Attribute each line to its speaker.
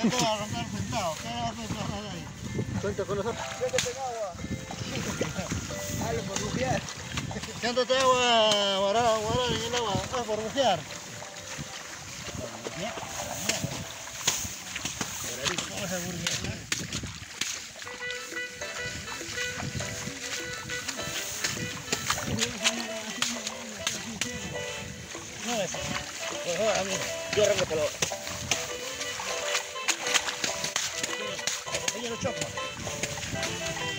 Speaker 1: arrancar sentado. ¿Qué haces ahí?
Speaker 2: Cuenta con nosotros.
Speaker 1: Siéntate en agua.
Speaker 2: Dale, por bucear.
Speaker 1: Siéntate agua, guardar en el agua. Por bucear. Vamos a burguear. No es. Pues ahora, mira. Yo arranco por la hora. Ella lo choca.